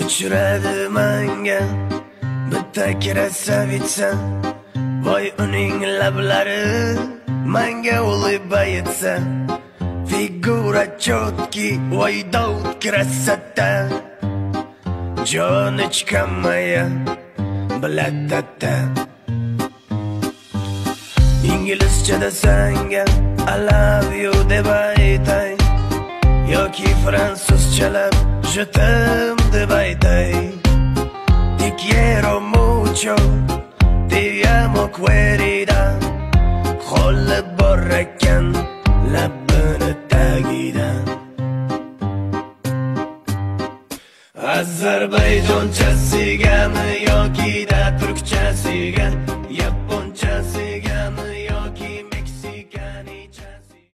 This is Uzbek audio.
uchradi menga bitta krasavitsa, voy uning lablari menga ulib aytsa, figura chotki, voy Davud krasata, joni chiqamaya bilatata. İngilizceda senga I love you deb aytay, yoki fransuzchalab je t'aime deb aytay. Te quiero mucho, te amo querida, qo'li bor ekan labini tagidan. Ozarbayjonchasigami yoki da turkchasiga